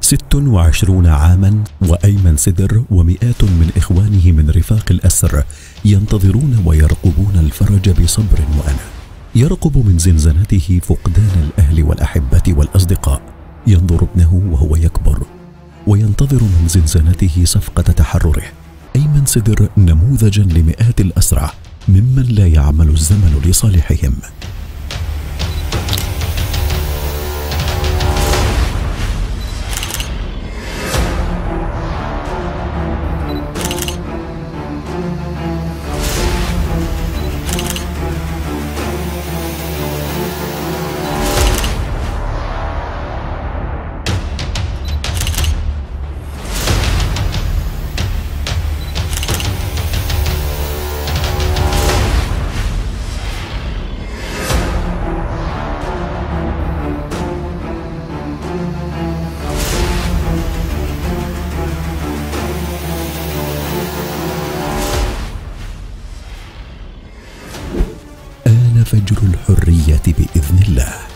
26 عاما وأيمن سدر ومئات من إخوانه من رفاق الأسر ينتظرون ويرقبون الفرج بصبر وأناة. يرقب من زنزانته فقدان الأهل والأحبة والأصدقاء، ينظر ابنه وهو يكبر، وينتظر من زنزانته صفقة تحرره. أيمن سدر نموذجا لمئات الأسرى ممن لا يعمل الزمن لصالحهم. آن فجر الحرية بإذن الله.